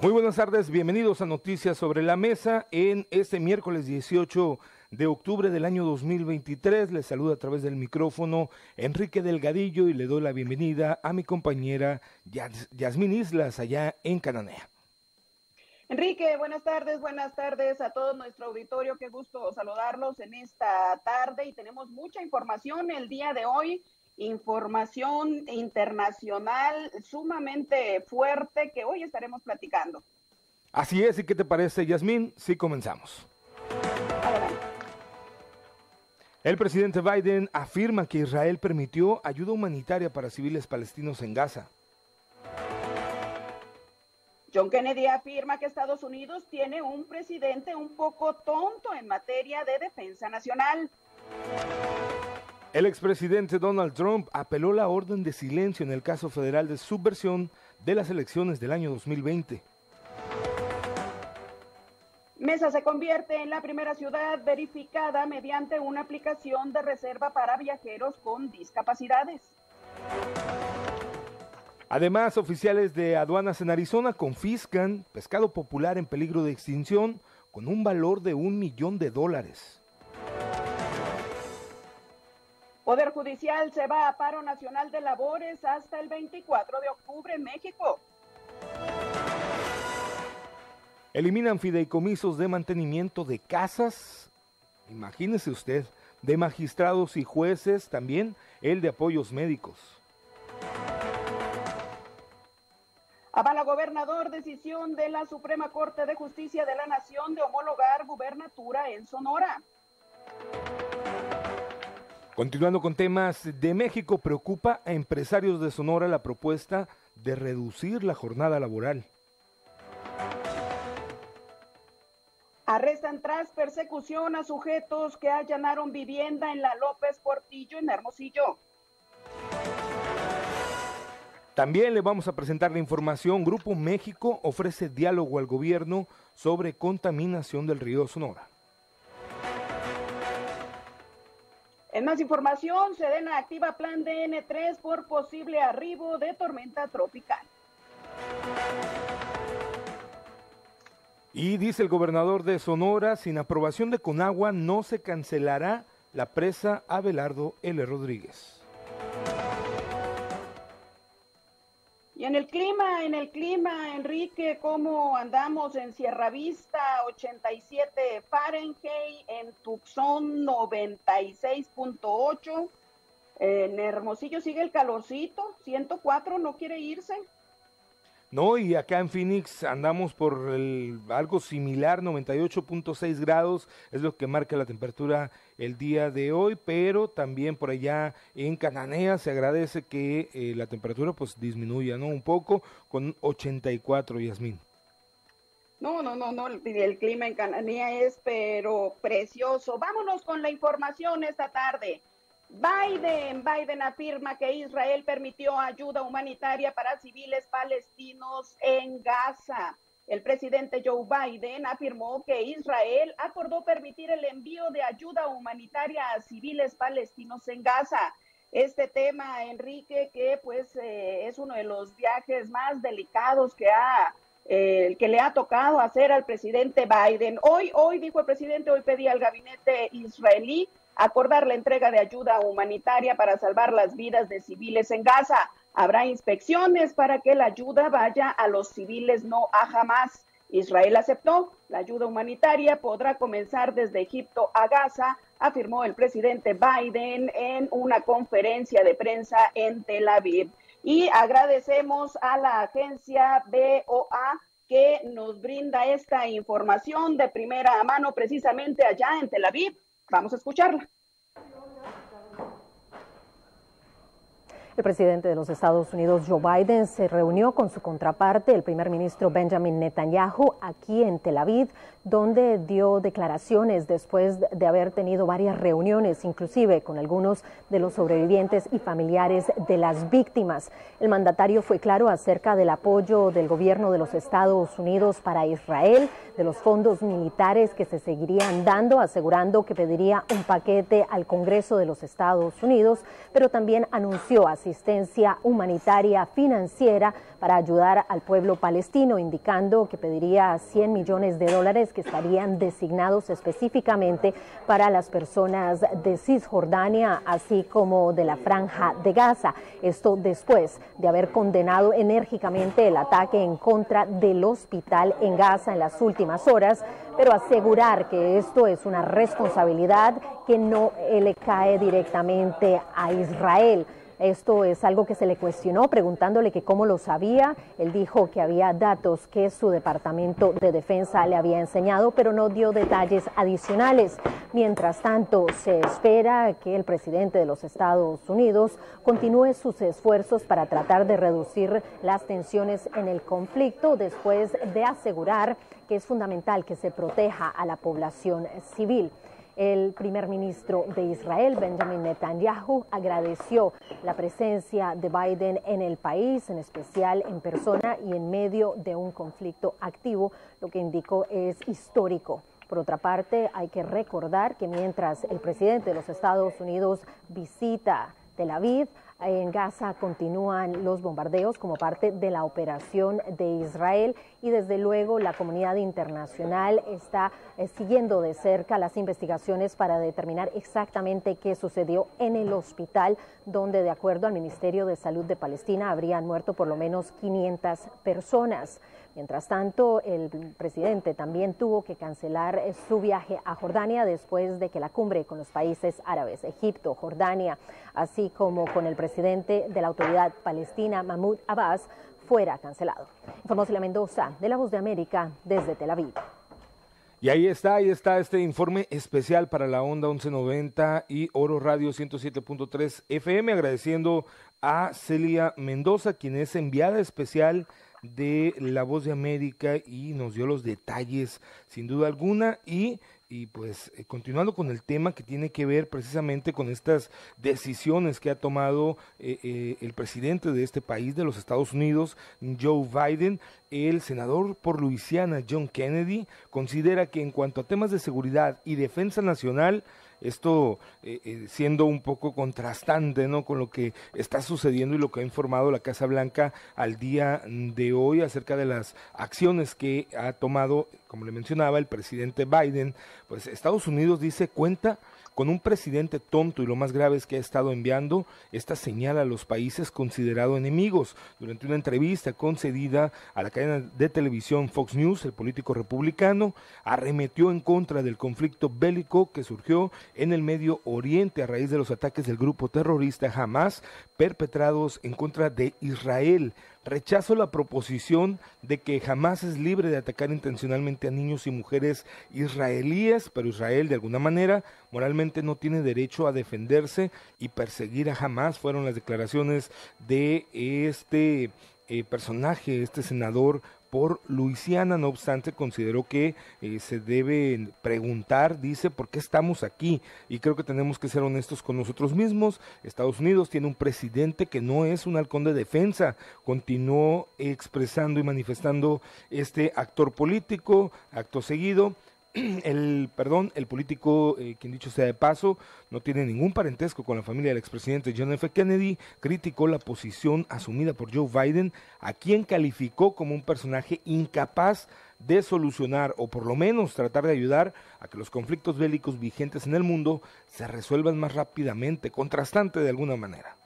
Muy buenas tardes, bienvenidos a Noticias sobre la Mesa en este miércoles 18 de octubre del año 2023. Les saluda a través del micrófono Enrique Delgadillo y le doy la bienvenida a mi compañera Yasmín Islas allá en Cananea. Enrique, buenas tardes a todo nuestro auditorio, qué gusto saludarlos en esta tarde y tenemos mucha información el día de hoy, información internacional sumamente fuerte que hoy estaremos platicando. Así es, ¿y qué te parece, Yasmín? Sí, comenzamos. Adelante. El presidente Biden afirma que Israel permitió ayuda humanitaria para civiles palestinos en Gaza. John Kennedy afirma que Estados Unidos tiene un presidente un poco tonto en materia de defensa nacional. El expresidente Donald Trump apeló la orden de silencio en el caso federal de subversión de las elecciones del año 2020. Mesa se convierte en la primera ciudad verificada mediante una aplicación de reserva para viajeros con discapacidades. Además, oficiales de aduanas en Arizona confiscan pescado popular en peligro de extinción con un valor de $1 millón. Poder Judicial se va a paro nacional de labores hasta el 24 de octubre en México. Eliminan fideicomisos de mantenimiento de casas, imagínese usted, de magistrados y jueces, también el de apoyos médicos. Avala gobernador decisión de la Suprema Corte de Justicia de la Nación de homologar gubernatura en Sonora. Continuando con temas de México, preocupa a empresarios de Sonora la propuesta de reducir la jornada laboral. Arrestan tras persecución a sujetos que allanaron vivienda en la López Portillo en Hermosillo. También le vamos a presentar la información. Grupo México ofrece diálogo al gobierno sobre contaminación del río Sonora. En más información, Sedena activa plan DN3 por posible arribo de tormenta tropical. Y dice el gobernador de Sonora, sin aprobación de Conagua no se cancelará la presa Abelardo L. Rodríguez. Y en el clima, Enrique, ¿cómo andamos en Sierra Vista? 87 Fahrenheit, en Tucson 96.8, en Hermosillo sigue el calorcito, 104, no quiere irse. No, y acá en Phoenix andamos por algo similar, 98.6 grados, es lo que marca la temperatura el día de hoy, pero también por allá en Cananea se agradece que la temperatura pues disminuya, ¿no? Un poco, con 84, Yasmín. No, el clima en Cananea es pero precioso. Vámonos con la información esta tarde. Biden afirma que Israel permitió ayuda humanitaria para civiles palestinos en Gaza. El presidente Joe Biden afirmó que Israel acordó permitir el envío de ayuda humanitaria a civiles palestinos en Gaza. Este tema, Enrique, que pues es uno de los viajes más delicados que le ha tocado hacer al presidente Biden. Hoy dijo el presidente, hoy pedía al gabinete israelí acordar la entrega de ayuda humanitaria para salvar las vidas de civiles en Gaza. Habrá inspecciones para que la ayuda vaya a los civiles, no a Hamás. Israel aceptó, la ayuda humanitaria podrá comenzar desde Egipto a Gaza, afirmó el presidente Biden en una conferencia de prensa en Tel Aviv. Y agradecemos a la agencia BOA que nos brinda esta información de primera mano precisamente allá en Tel Aviv. Vamos a escucharla. El presidente de los Estados Unidos, Joe Biden, se reunió con su contraparte, el primer ministro Benjamin Netanyahu, aquí en Tel Aviv, donde dio declaraciones después de haber tenido varias reuniones, inclusive con algunos de los sobrevivientes y familiares de las víctimas. El mandatario fue claro acerca del apoyo del gobierno de los Estados Unidos para Israel, de los fondos militares que se seguirían dando, asegurando que pediría un paquete al Congreso de los Estados Unidos, pero también anunció así asistencia humanitaria financiera para ayudar al pueblo palestino, indicando que pediría $100 millones que estarían designados específicamente para las personas de Cisjordania, así como de la Franja de Gaza. Esto después de haber condenado enérgicamente el ataque en contra del hospital en Gaza en las últimas horas, pero asegurar que esto es una responsabilidad que no le cae directamente a Israel. Esto es algo que se le cuestionó, preguntándole que cómo lo sabía. Él dijo que había datos que su Departamento de Defensa le había enseñado, pero no dio detalles adicionales. Mientras tanto, se espera que el presidente de los Estados Unidos continúe sus esfuerzos para tratar de reducir las tensiones en el conflicto, después de asegurar que es fundamental que se proteja a la población civil. El primer ministro de Israel, Benjamin Netanyahu, agradeció la presencia de Biden en el país, en especial en persona y en medio de un conflicto activo, lo que indicó es histórico. Por otra parte, hay que recordar que mientras el presidente de los Estados Unidos visita Tel Aviv, en Gaza continúan los bombardeos como parte de la operación de Israel y desde luego la comunidad internacional está siguiendo de cerca las investigaciones para determinar exactamente qué sucedió en el hospital donde, de acuerdo al Ministerio de Salud de Palestina, habrían muerto por lo menos 500 personas. Mientras tanto, el presidente también tuvo que cancelar su viaje a Jordania después de que la cumbre con los países árabes, Egipto, Jordania, así como con el presidente de la Autoridad Palestina, Mahmoud Abbas, fuera cancelado. Informó Celia Mendoza, de La Voz de América, desde Tel Aviv. Y ahí está este informe especial para la Onda 1190 y Oro Radio 107.3 FM, agradeciendo a Celia Mendoza, quien es enviada especial de La Voz de América y nos dio los detalles sin duda alguna y pues continuando con el tema que tiene que ver precisamente con estas decisiones que ha tomado el presidente de este país, de los Estados Unidos, Joe Biden. El senador por Luisiana, John Kennedy, considera que en cuanto a temas de seguridad y defensa nacional, esto siendo un poco contrastante, ¿no?, con lo que está sucediendo y lo que ha informado la Casa Blanca al día de hoy acerca de las acciones que ha tomado, como le mencionaba, el presidente Biden. Pues Estados Unidos dice cuenta con un presidente tonto y lo más grave es que ha estado enviando esta señal a los países considerados enemigos. Durante una entrevista concedida a la cadena de televisión Fox News, el político republicano arremetió en contra del conflicto bélico que surgió en el Medio Oriente a raíz de los ataques del grupo terrorista Hamas perpetrados en contra de Israel. Rechazó la proposición de que Hamas es libre de atacar intencionalmente a niños y mujeres israelíes, pero Israel de alguna manera moralmente no tiene derecho a defenderse y perseguir a Hamas. Fueron las declaraciones de este personaje, este senador por Luisiana. No obstante, consideró que se debe preguntar, dice, ¿por qué estamos aquí? Y creo que tenemos que ser honestos con nosotros mismos. Estados Unidos tiene un presidente que no es un halcón de defensa. Continuó expresando y manifestando este actor político. Acto seguido, el político, quien dicho sea de paso, no tiene ningún parentesco con la familia del expresidente John F. Kennedy, criticó la posición asumida por Joe Biden, a quien calificó como un personaje incapaz de solucionar o por lo menos tratar de ayudar a que los conflictos bélicos vigentes en el mundo se resuelvan más rápidamente, contrastante de alguna manera.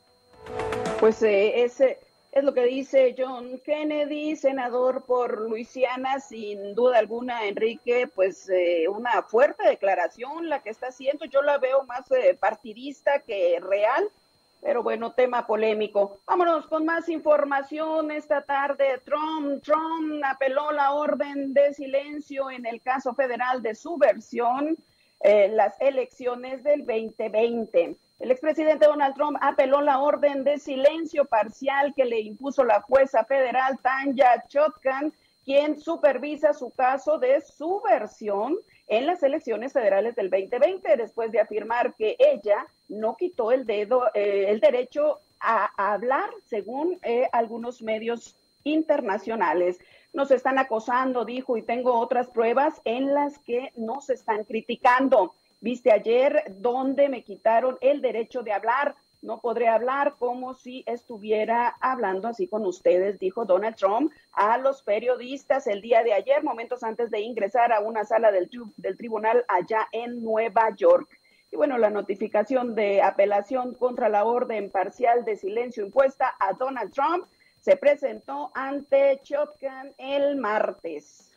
Pues ese es lo que dice John Kennedy, senador por Luisiana, sin duda alguna, Enrique, pues una fuerte declaración la que está haciendo. Yo la veo más partidista que real, pero bueno, tema polémico. Vámonos con más información esta tarde. Trump apeló la orden de silencio en el caso federal de subversión, las elecciones del 2020. El expresidente Donald Trump apeló la orden de silencio parcial que le impuso la jueza federal Tanya Chutkan, quien supervisa su caso de subversión en las elecciones federales del 2020, después de afirmar que ella no quitó el derecho a hablar, según algunos medios internacionales. Nos están acosando, dijo, y tengo otras pruebas en las que nos están criticando. Viste ayer donde me quitaron el derecho de hablar. no podré hablar como si estuviera hablando así con ustedes, dijo Donald Trump a los periodistas el día de ayer, momentos antes de ingresar a una sala del tribunal allá en Nueva York. Y bueno, la notificación de apelación contra la orden parcial de silencio impuesta a Donald Trump se presentó ante Chutkan el martes.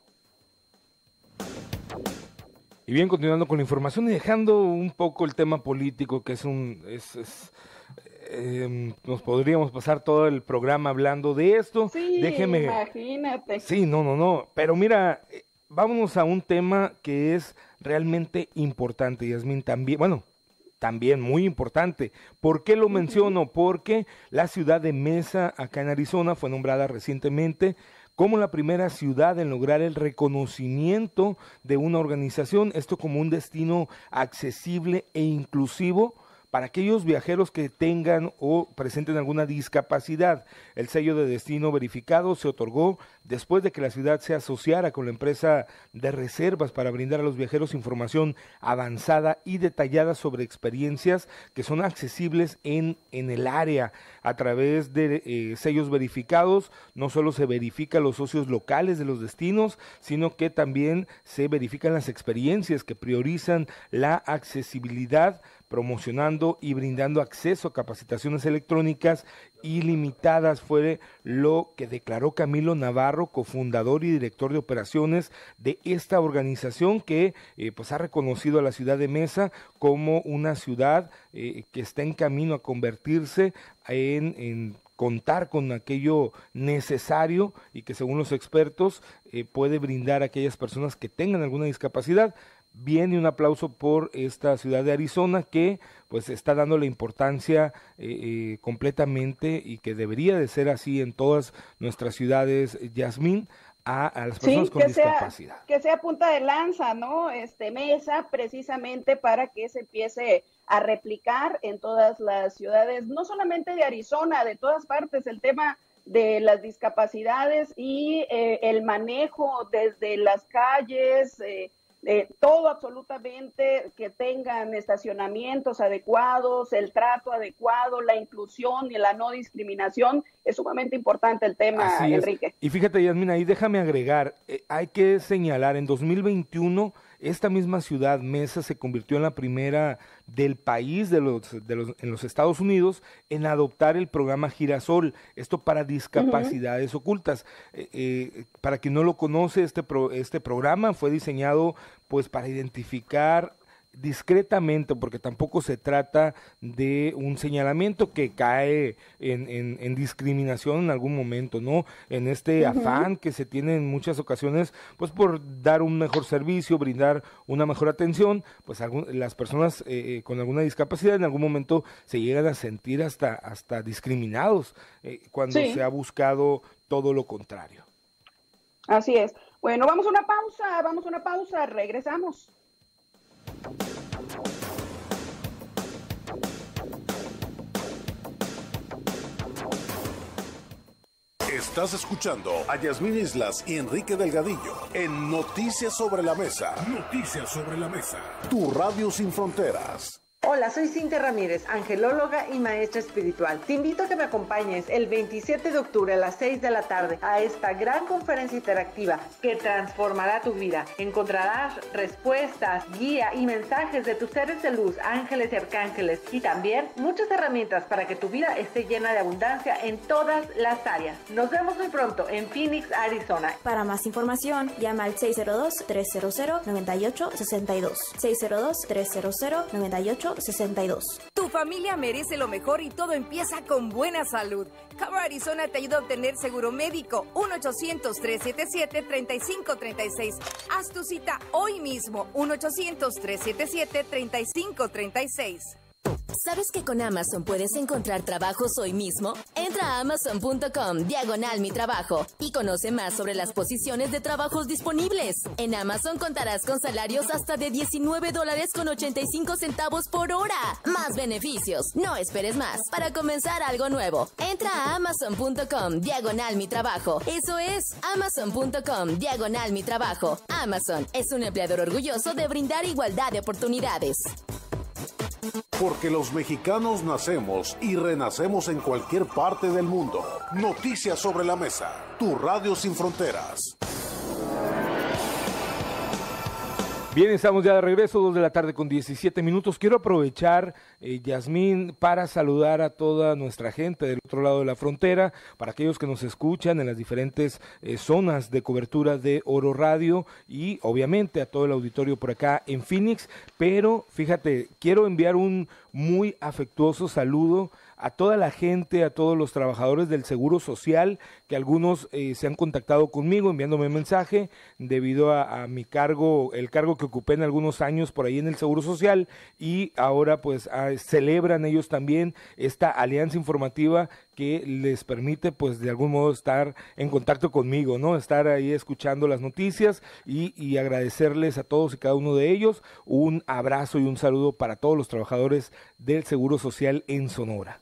Y bien, continuando con la información y dejando un poco el tema político, que nos podríamos pasar todo el programa hablando de esto. Sí, déjeme. Imagínate. Sí, no. Pero mira, vámonos a un tema que es realmente importante, Yasmín, también muy importante. ¿Por qué lo menciono? Porque la ciudad de Mesa, acá en Arizona, fue nombrada recientemente como la primera ciudad en lograr el reconocimiento de una organización, esto como un destino accesible e inclusivo para aquellos viajeros que tengan o presenten alguna discapacidad. El sello de destino verificado se otorgó después de que la ciudad se asociara con la empresa de reservas para brindar a los viajeros información avanzada y detallada sobre experiencias que son accesibles en el área. A través de sellos verificados, no solo se verifican los socios locales de los destinos, sino que también se verifican las experiencias que priorizan la accesibilidad, promocionando y brindando acceso a capacitaciones electrónicas ilimitadas. Fue lo que declaró Camilo Navarro, cofundador y director de operaciones de esta organización que pues ha reconocido a la ciudad de Mesa como una ciudad que está en camino a convertirse en contar con aquello necesario y que según los expertos puede brindar a aquellas personas que tengan alguna discapacidad. Bien, y un aplauso por esta ciudad de Arizona que pues está dando la importancia completamente, y que debería de ser así en todas nuestras ciudades, Yasmín, a las personas con discapacidad. Que sea punta de lanza, ¿no? Mesa, precisamente para que se empiece a replicar en todas las ciudades, no solamente de Arizona, de todas partes, el tema de las discapacidades y el manejo desde las calles, todo absolutamente, que tengan estacionamientos adecuados, el trato adecuado, la inclusión y la no discriminación. Es sumamente importante el tema, Enrique. Y fíjate, Yasmín, ahí déjame agregar, hay que señalar, en 2021 esta misma ciudad, Mesa, se convirtió en la primera del país en los Estados Unidos en adoptar el programa Girasol, esto para discapacidades ocultas. Para quien no lo conoce, este programa fue diseñado pues para identificar discretamente, porque tampoco se trata de un señalamiento que cae en discriminación en algún momento, ¿no? En este afán que se tiene en muchas ocasiones, pues por dar un mejor servicio, brindar una mejor atención, pues las personas con alguna discapacidad en algún momento se llegan a sentir hasta discriminados cuando se ha buscado todo lo contrario. Así es. Bueno, vamos a una pausa, regresamos. Estás escuchando a Yasmín Islas y Enrique Delgadillo en Noticias sobre la Mesa. Noticias sobre la Mesa. Tu radio sin fronteras. Hola, soy Cintia Ramírez, angelóloga y maestra espiritual. Te invito a que me acompañes el 27 de octubre a las 6 de la tarde a esta gran conferencia interactiva que transformará tu vida. Encontrarás respuestas, guía y mensajes de tus seres de luz, ángeles y arcángeles, y también muchas herramientas para que tu vida esté llena de abundancia en todas las áreas. Nos vemos muy pronto en Phoenix, Arizona. Para más información, llama al 602-300-9862. 602-300-9862. Tu familia merece lo mejor y todo empieza con buena salud. Cover Arizona te ayuda a obtener seguro médico. 1-800-377-3536. Haz tu cita hoy mismo. 1-800-377-3536. ¿Sabes que con Amazon puedes encontrar trabajos hoy mismo? Entra a amazon.com/mi trabajo y conoce más sobre las posiciones de trabajos disponibles. En Amazon contarás con salarios hasta de $19.85 por hora. Más beneficios. No esperes más para comenzar algo nuevo. Entra a amazon.com/mi trabajo. Eso es amazon.com/mi trabajo. Amazon es un empleador orgulloso de brindar igualdad de oportunidades. Porque los mexicanos nacemos y renacemos en cualquier parte del mundo. Noticias sobre la mesa. Tu radio sin fronteras. Bien, estamos ya de regreso, 2 de la tarde con 17 minutos. Quiero aprovechar, Yasmín, para saludar a toda nuestra gente del otro lado de la frontera, para aquellos que nos escuchan en las diferentes zonas de cobertura de Oro Radio y obviamente a todo el auditorio por acá en Phoenix. Pero fíjate, quiero enviar un muy afectuoso saludo a toda la gente, a todos los trabajadores del Seguro Social, que algunos se han contactado conmigo enviándome mensaje debido a mi cargo, el cargo que ocupé en algunos años por ahí en el Seguro Social, y ahora pues celebran ellos también esta alianza informativa que les permite pues de algún modo estar en contacto conmigo, ¿no? Estar ahí escuchando las noticias y agradecerles a todos y cada uno de ellos. Un abrazo y un saludo para todos los trabajadores del Seguro Social en Sonora.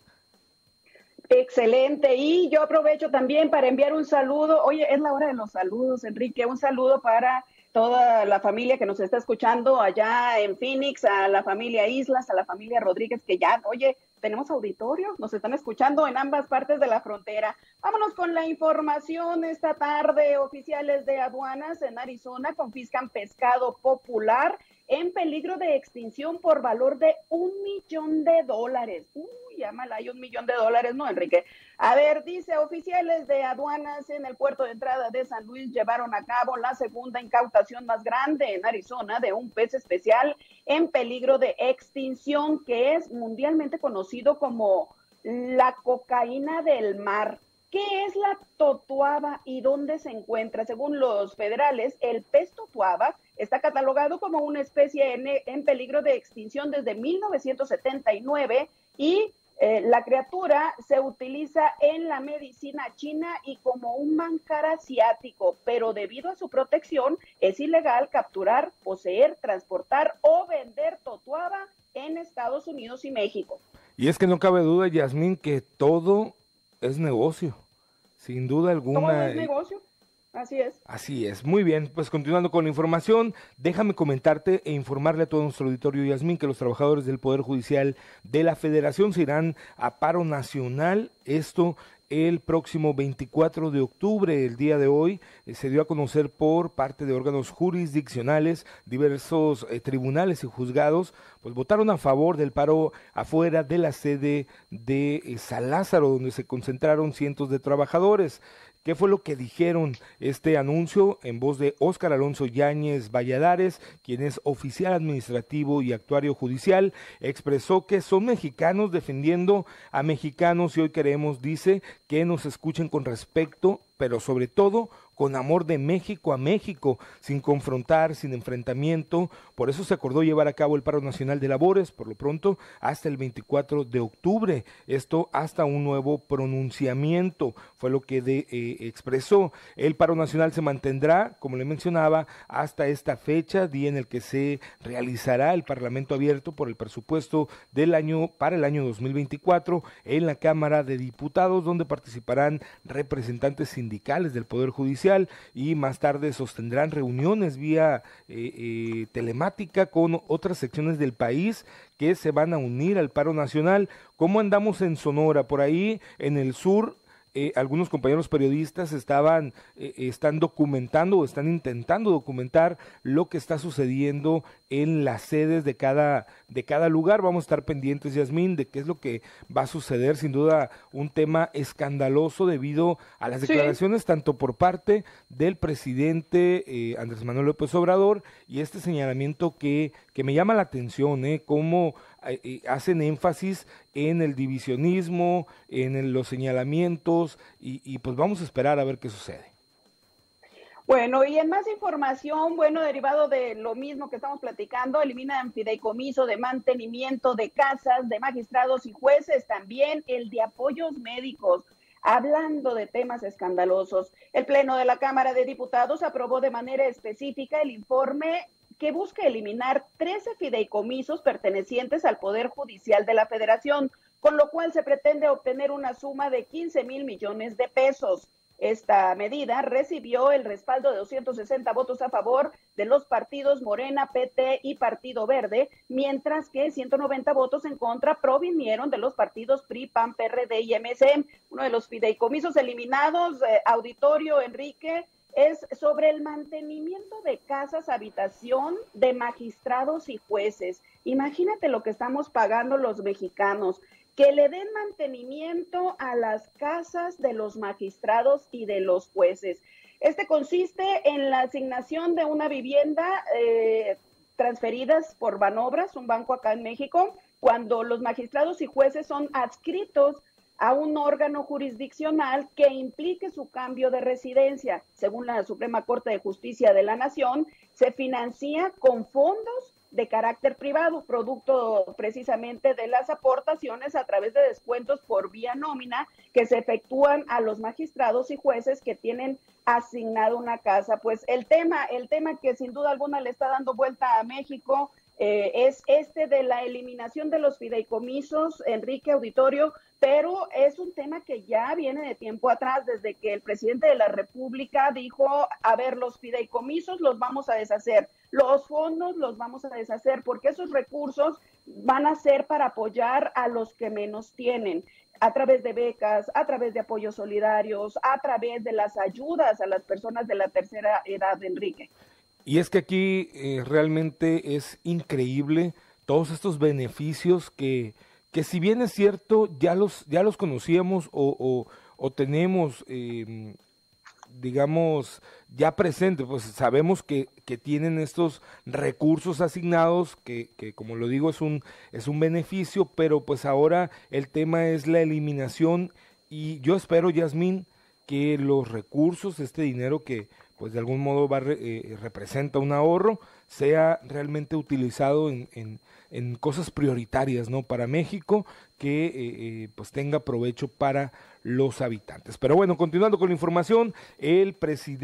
Excelente, y yo aprovecho también para enviar un saludo. Oye, es la hora de los saludos, Enrique. Un saludo para toda la familia que nos está escuchando allá en Phoenix, a la familia Islas, a la familia Rodríguez, que ya, oye, tenemos auditorio, nos están escuchando en ambas partes de la frontera. Vámonos con la información esta tarde. Oficiales de aduanas en Arizona confiscan pescado popular en peligro de extinción por valor de $1 millón. Uy, llámala, hay $1 millón, ¿no, Enrique? A ver, dice, oficiales de aduanas en el puerto de entrada de San Luis llevaron a cabo la segunda incautación más grande en Arizona de un pez especial en peligro de extinción, que es mundialmente conocido como la cocaína del mar. ¿Qué es la totuaba y dónde se encuentra? Según los federales, el pez totuaba está catalogado como una especie en peligro de extinción desde 1979 y la criatura se utiliza en la medicina china y como un manjar asiático, pero debido a su protección es ilegal capturar, poseer, transportar o vender totuaba en Estados Unidos y México. Y es que no cabe duda, Yasmín, que todo es negocio, sin duda alguna. Todo es negocio, así es. Así es, muy bien, pues continuando con la información, déjame comentarte e informarle a todo nuestro auditorio, Yasmín, que los trabajadores del Poder Judicial de la Federación se irán a paro nacional, esto el próximo 24 de octubre, el día de hoy, se dio a conocer por parte de órganos jurisdiccionales, diversos tribunales y juzgados, pues votaron a favor del paro afuera de la sede de San Lázaro, donde se concentraron cientos de trabajadores. ¿Qué fue lo que dijeron? Este anuncio en voz de Óscar Alonso Yáñez Valladares, quien es oficial administrativo y actuario judicial, expresó que son mexicanos defendiendo a mexicanos y hoy queremos, dice, que nos escuchen con respeto, pero sobre todo con amor de México a México, sin confrontar, sin enfrentamiento. Por eso se acordó llevar a cabo el paro nacional de labores, por lo pronto, hasta el 24 de octubre. Esto hasta un nuevo pronunciamiento, fue lo que expresó. El paro nacional se mantendrá, como le mencionaba, hasta esta fecha, día en el que se realizará el Parlamento abierto por el presupuesto del año para el año 2024 en la Cámara de Diputados, donde participarán representantes sindicales del Poder Judicial y más tarde sostendrán reuniones vía telemática con otras secciones del país que se van a unir al paro nacional. ¿Cómo andamos en Sonora? Por ahí en el sur, algunos compañeros periodistas están documentando o están intentando documentar lo que está sucediendo en las sedes de cada lugar. Vamos a estar pendientes, Yasmín, de qué es lo que va a suceder. Sin duda un tema escandaloso debido a las declaraciones tanto por parte del presidente Andrés Manuel López Obrador y este señalamiento que me llama la atención, cómo hacen énfasis en el divisionismo, en los señalamientos y pues vamos a esperar a ver qué sucede. Bueno, y en más información, derivado de lo mismo que estamos platicando, eliminan fideicomiso de mantenimiento de casas de magistrados y jueces, también el de apoyos médicos. Hablando de temas escandalosos, el Pleno de la Cámara de Diputados aprobó de manera específica el informe que busca eliminar 13 fideicomisos pertenecientes al Poder Judicial de la Federación, con lo cual se pretende obtener una suma de 15,000 millones de pesos. Esta medida recibió el respaldo de 260 votos a favor de los partidos Morena, PT y Partido Verde, mientras que 190 votos en contra provinieron de los partidos PRI, PAN, PRD y MC. Uno de los fideicomisos eliminados, auditorio Enrique, es sobre el mantenimiento de casas habitación de magistrados y jueces. Imagínate lo que estamos pagando los mexicanos, que le den mantenimiento a las casas de los magistrados y de los jueces. Este consiste en la asignación de una vivienda transferidas por Banobras, un banco acá en México, cuando los magistrados y jueces son adscritos a un órgano jurisdiccional que implique su cambio de residencia. Según la Suprema Corte de Justicia de la Nación, se financia con fondos de carácter privado, producto precisamente de las aportaciones a través de descuentos por vía nómina que se efectúan a los magistrados y jueces que tienen asignado una casa. Pues el tema que sin duda alguna le está dando vuelta a México es este de la eliminación de los fideicomisos, Enrique, auditorio, pero es un tema que ya viene de tiempo atrás, desde que el presidente de la República dijo, a ver, los fideicomisos los vamos a deshacer, los fondos los vamos a deshacer, porque esos recursos van a ser para apoyar a los que menos tienen, a través de becas, a través de apoyos solidarios, a través de las ayudas a las personas de la tercera edad, Enrique. Y es que aquí realmente es increíble todos estos beneficios que si bien es cierto, ya los conocíamos o tenemos, digamos, ya presente, pues sabemos que tienen estos recursos asignados, que como lo digo es un beneficio, pero pues ahora el tema es la eliminación y yo espero, Yasmín, que los recursos, este dinero que pues de algún modo representa un ahorro, sea realmente utilizado en cosas prioritarias, ¿no? Para México, que pues tenga provecho para los habitantes. Pero bueno, continuando con la información, el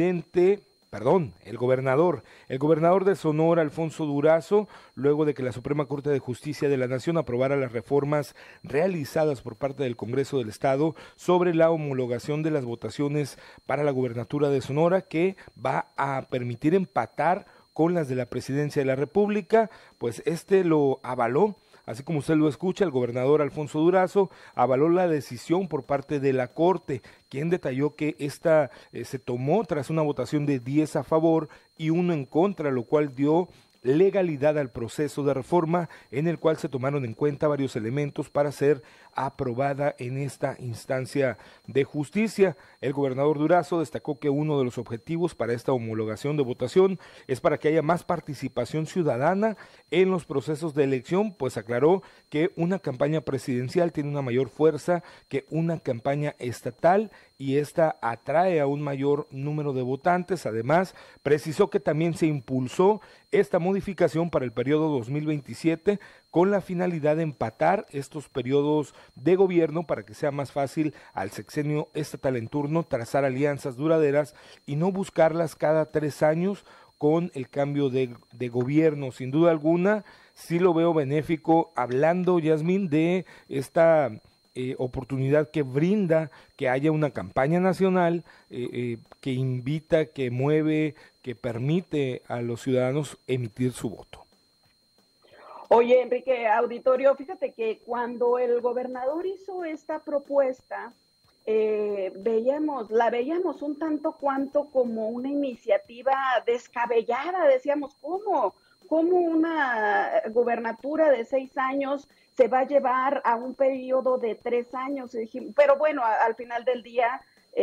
gobernador de Sonora, Alfonso Durazo, luego de que la Suprema Corte de Justicia de la Nación aprobara las reformas realizadas por parte del Congreso del Estado sobre la homologación de las votaciones para la gubernatura de Sonora, que va a permitir empatar con las de la Presidencia de la República, pues lo avaló. Así como usted lo escucha, el gobernador Alfonso Durazo avaló la decisión por parte de la Corte, quien detalló que esta se tomó tras una votación de 10 a favor y 1 en contra, lo cual dio legalidad al proceso de reforma en el cual se tomaron en cuenta varios elementos para ser aprobada en esta instancia de justicia. El gobernador Durazo destacó que uno de los objetivos para esta homologación de votación es para que haya más participación ciudadana en los procesos de elección, pues aclaró que una campaña presidencial tiene una mayor fuerza que una campaña estatal y esta atrae a un mayor número de votantes. Además, precisó que también se impulsó esta modificación para el periodo 2027 con la finalidad de empatar estos periodos de gobierno para que sea más fácil al sexenio estatal en turno trazar alianzas duraderas y no buscarlas cada 3 años con el cambio de gobierno. Sin duda alguna, sí lo veo benéfico, hablando, Yasmín, de esta oportunidad que brinda que haya una campaña nacional que invita, que mueve, que permite a los ciudadanos emitir su voto. Oye, Enrique, auditorio, fíjate que cuando el gobernador hizo esta propuesta, la veíamos un tanto cuanto como una iniciativa descabellada. Decíamos, ¿cómo una gubernatura de 6 años se va a llevar a un periodo de 3 años? Pero bueno, al final del día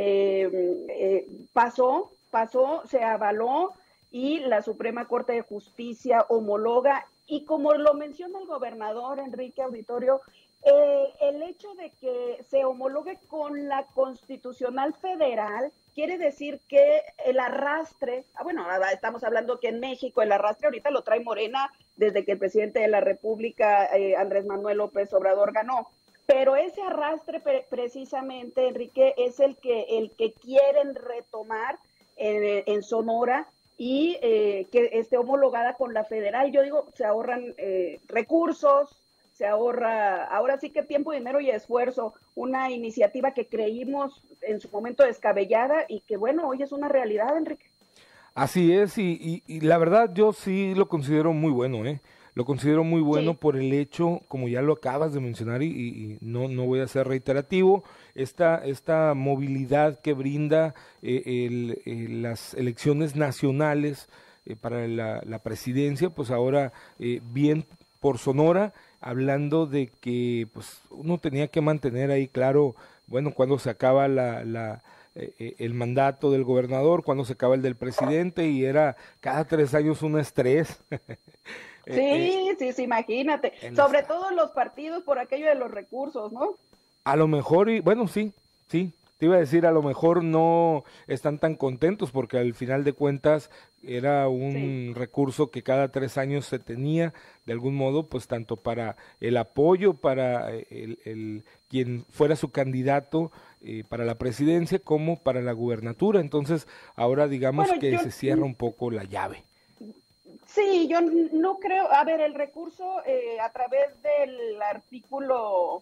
pasó, se avaló y la Suprema Corte de Justicia homologa. Y como lo menciona el gobernador, Enrique, auditorio, el hecho de que se homologue con la Constitucional Federal quiere decir que el arrastre, estamos hablando que en México el arrastre ahorita lo trae Morena desde que el presidente de la República, Andrés Manuel López Obrador, ganó. Pero ese arrastre precisamente, Enrique, es el que quieren retomar en Sonora y que esté homologada con la federal. Yo digo, se ahorran recursos, se ahorra, ahora sí que tiempo, dinero y esfuerzo, una iniciativa que creímos en su momento descabellada y que bueno, hoy es una realidad, Enrique. Así es, y la verdad yo sí lo considero muy bueno, ¿eh? Lo considero muy bueno sí. Por el hecho, como ya lo acabas de mencionar, y no voy a ser reiterativo, esta movilidad que brinda las elecciones nacionales para la presidencia, pues ahora bien por Sonora, hablando de que pues uno tenía que mantener ahí claro, bueno, cuando se acaba el mandato del gobernador, cuando se acaba el del presidente, y era cada 3 años un estrés. Sí, imagínate, sobre todo los partidos por aquello de los recursos, ¿no? A lo mejor, y bueno, sí, te iba a decir, a lo mejor no están tan contentos porque al final de cuentas era un recurso que cada 3 años se tenía, de algún modo, pues tanto para el apoyo, para quien fuera su candidato para la presidencia, como para la gubernatura. Entonces, ahora digamos que se cierra un poco la llave. Sí, yo no creo, a ver, el recurso a través del artículo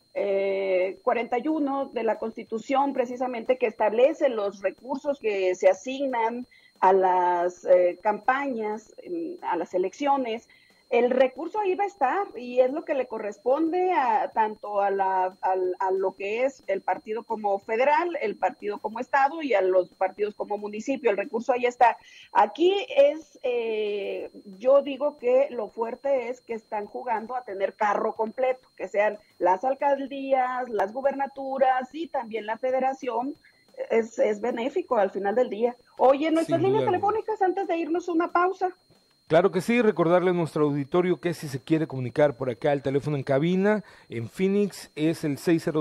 41 de la Constitución, precisamente, que establece los recursos que se asignan a las campañas, a las elecciones, el recurso ahí va a estar y es lo que le corresponde tanto a lo que es el partido como federal, el partido como estado y a los partidos como municipio. El recurso ahí está. Aquí es, yo digo que lo fuerte es que están jugando a tener carro completo, que sean las alcaldías, las gubernaturas y también la federación. Es benéfico al final del día. Oye, nuestras líneas telefónicas, antes de irnos una pausa. Claro que sí, recordarle a nuestro auditorio que si se quiere comunicar por acá, el teléfono en cabina en Phoenix es el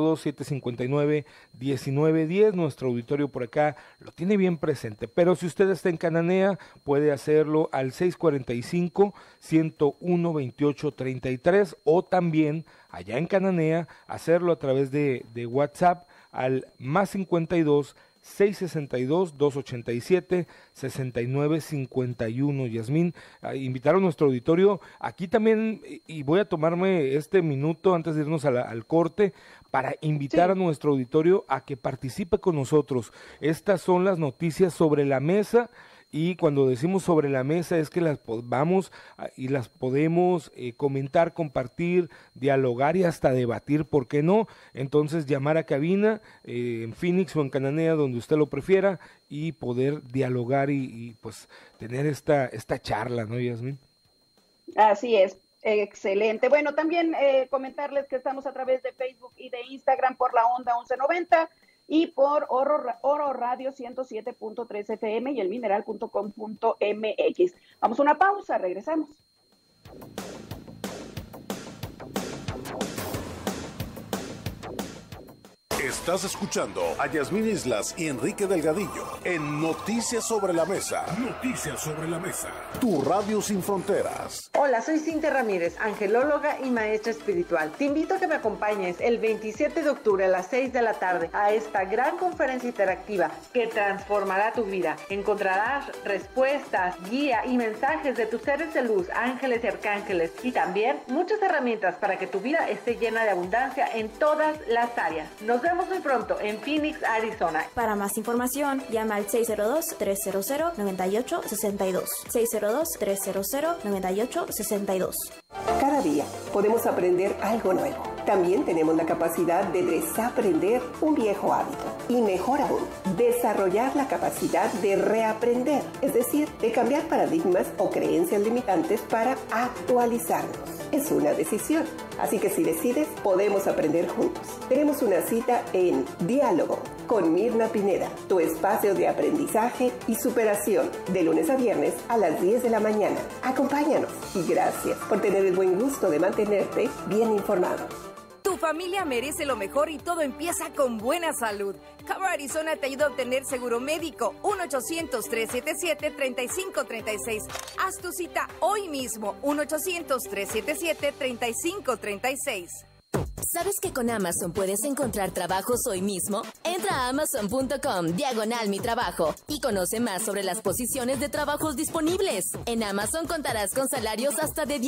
602-759-1910, nuestro auditorio por acá lo tiene bien presente, pero si usted está en Cananea puede hacerlo al 645-101-2833 o también allá en Cananea hacerlo a través de WhatsApp al +52 662-287-6951. Yasmín, invitar a nuestro auditorio aquí también, y voy a tomarme este minuto antes de irnos al corte para invitar a nuestro auditorio a que participe con nosotros. Estas son las noticias sobre la mesa. Y cuando decimos sobre la mesa es que las vamos y las podemos comentar, compartir, dialogar y hasta debatir, ¿por qué no? Entonces llamar a cabina en Phoenix o en Cananea, donde usted lo prefiera, y poder dialogar y pues tener esta charla, ¿no, Yasmín? Así es. Excelente. Bueno, también comentarles que estamos a través de Facebook y de Instagram por la onda 1190 y por Oro Radio 107.3 FM y el mineral.com.mx. Vamos a una pausa, regresamos. Estás escuchando a Yasmín Islas y Enrique Delgadillo en Noticias sobre la Mesa. Noticias sobre la Mesa. Tu radio sin fronteras. Hola, soy Cintia Ramírez, angelóloga y maestra espiritual. Te invito a que me acompañes el 27 de octubre a las 6 de la tarde a esta gran conferencia interactiva que transformará tu vida. Encontrarás respuestas, guía y mensajes de tus seres de luz, ángeles y arcángeles, y también muchas herramientas para que tu vida esté llena de abundancia en todas las áreas. Nos vemos muy pronto en Phoenix, Arizona. Para más información, llama al 602-300-9862. 602-300-9862. Cada día podemos aprender algo nuevo. También tenemos la capacidad de desaprender un viejo hábito. Y mejor aún, desarrollar la capacidad de reaprender. Es decir, de cambiar paradigmas o creencias limitantes para actualizarnos. Es una decisión. Así que si decides, podemos aprender juntos. Tenemos una cita en Diálogo con Mirna Pineda, tu espacio de aprendizaje y superación, de lunes a viernes a las 10 de la mañana. Acompáñanos y gracias por tener el buen gusto de mantenerte bien informado. Tu familia merece lo mejor y todo empieza con buena salud. Cover Arizona te ayuda a obtener seguro médico. 1-800-377-3536. Haz tu cita hoy mismo. 1-800-377-3536. ¿Sabes que con Amazon puedes encontrar trabajos hoy mismo? Entra a amazon.com/mi trabajo y conoce más sobre las posiciones de trabajos disponibles. En Amazon contarás con salarios hasta de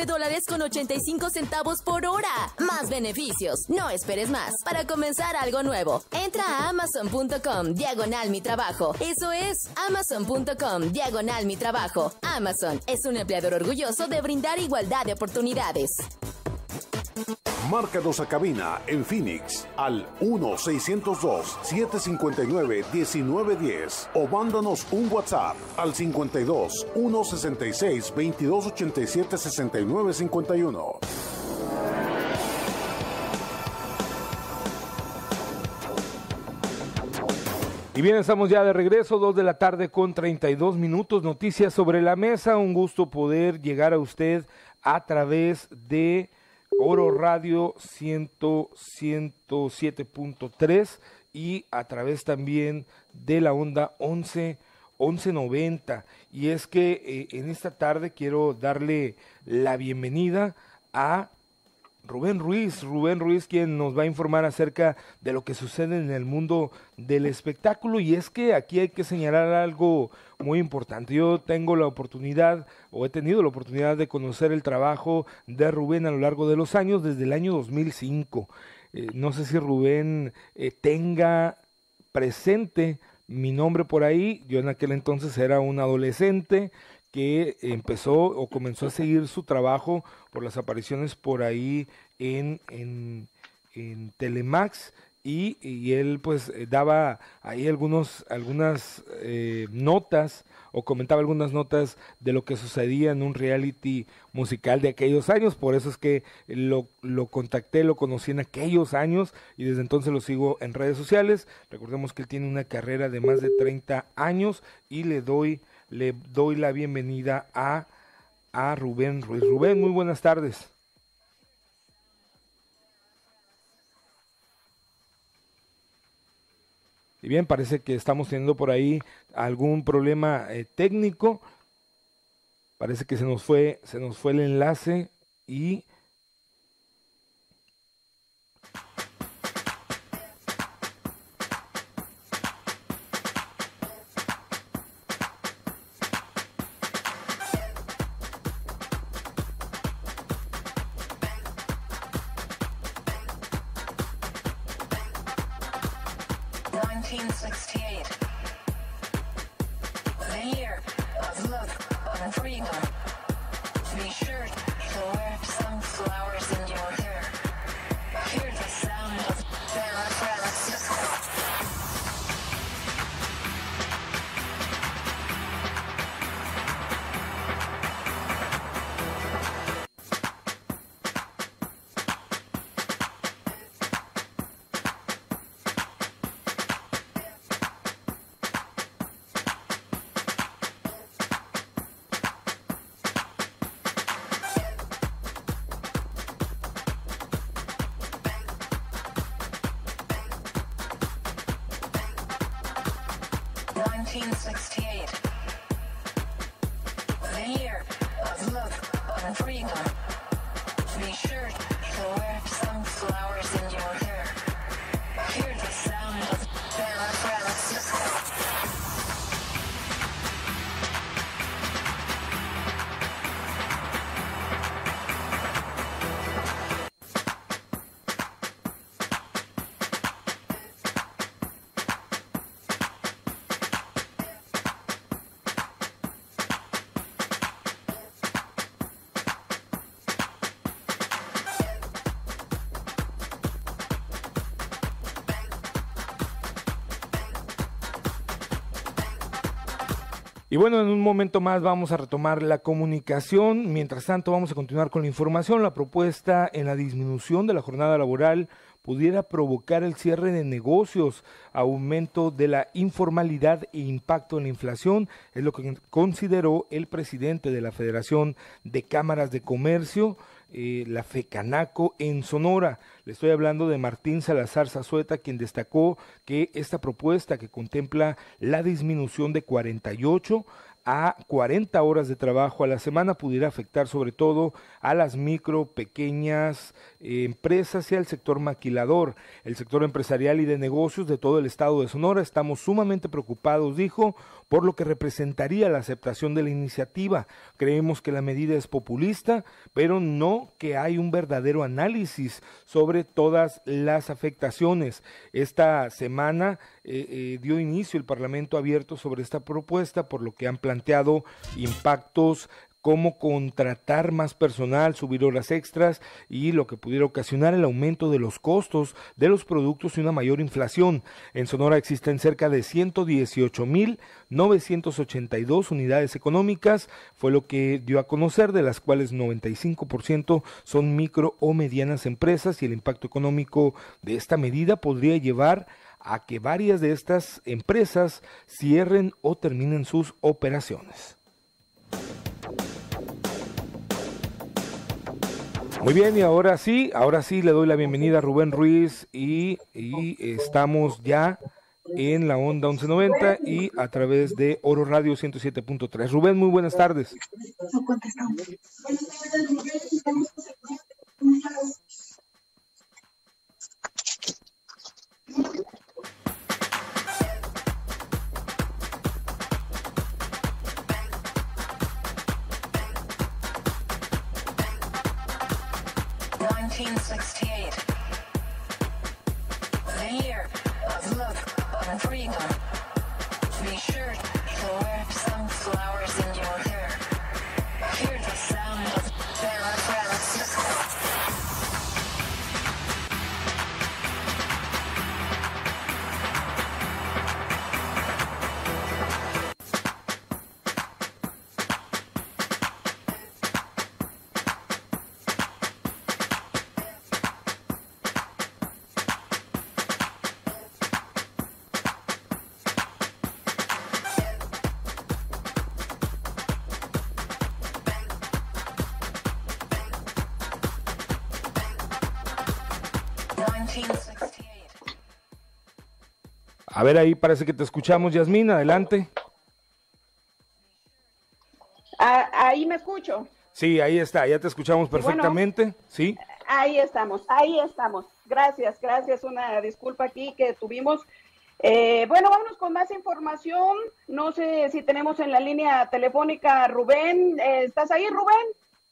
$19.85 por hora. Más beneficios. No esperes más para comenzar algo nuevo. Entra a amazon.com/mi trabajo. Eso es amazon.com/mi trabajo. Amazon es un empleador orgulloso de brindar igualdad de oportunidades. Márcanos a cabina en Phoenix al 1-602-759-1910 o mándanos un WhatsApp al 52 166 2287 6951. Y bien, estamos ya de regreso, 2 de la tarde con 32 minutos, noticias sobre la mesa. Un gusto poder llegar a usted a través de Oro Radio 107.3 y a través también de la onda 1190. Y es que en esta tarde quiero darle la bienvenida a Rubén Ruiz, quien nos va a informar acerca de lo que sucede en el mundo del espectáculo. Y es que aquí hay que señalar algo muy importante. Yo tengo la oportunidad, o he tenido la oportunidad de conocer el trabajo de Rubén a lo largo de los años, desde el año 2005. No sé si Rubén tenga presente mi nombre por ahí. Yo en aquel entonces era un adolescente que empezó o comenzó a seguir su trabajo por las apariciones por ahí en Telemax, y él pues daba ahí algunas notas o comentaba algunas notas de lo que sucedía en un reality musical de aquellos años. Por eso es que lo contacté, lo conocí en aquellos años y desde entonces lo sigo en redes sociales. Recordemos que él tiene una carrera de más de 30 años y le doy la bienvenida a Rubén Ruiz. Rubén, muy buenas tardes. Y bien, parece que estamos teniendo por ahí algún problema técnico. Parece que se nos fue el enlace y Y bueno, en un momento más vamos a retomar la comunicación. Mientras tanto, vamos a continuar con la información. La propuesta en la disminución de la jornada laboral pudiera provocar el cierre de negocios, aumento de la informalidad e impacto en la inflación, es lo que consideró el presidente de la Federación de Cámaras de Comercio, la FECANACO en Sonora. Le estoy hablando de Martín Salazar Zazueta, quien destacó que esta propuesta que contempla la disminución de 48 a 40 horas de trabajo a la semana pudiera afectar sobre todo a las micro, pequeñas empresas y al sector maquilador, el sector empresarial y de negocios de todo el estado de Sonora. Estamos sumamente preocupados, dijo, por lo que representaría la aceptación de la iniciativa. Creemos que la medida es populista, pero no que hay un verdadero análisis sobre todas las afectaciones. Esta semana dio inicio el Parlamento abierto sobre esta propuesta, por lo que han planteado impactos como contratar más personal, subir horas extras y lo que pudiera ocasionar el aumento de los costos de los productos y una mayor inflación. En Sonora existen cerca de 118,982 unidades económicas, fue lo que dio a conocer, de las cuales 95% son micro o medianas empresas, y el impacto económico de esta medida podría llevar a que varias de estas empresas cierren o terminen sus operaciones. Muy bien, y ahora sí le doy la bienvenida a Rubén Ruiz y estamos ya en la onda 1190 y a través de Oro Radio 107.3. Rubén, muy buenas tardes. No contestamos. 1968, the year of love and freedom. Be sure to wear some flowers in your hair. Hear the sound of San Francisco. A ver, ahí parece que te escuchamos, Yasmín, adelante. Ahí me escucho. Sí, ahí está, ya te escuchamos perfectamente, bueno, sí. Ahí estamos. Gracias, una disculpa aquí que tuvimos. Bueno, vámonos con más información. No sé si tenemos en la línea telefónica a Rubén. ¿Estás ahí, Rubén?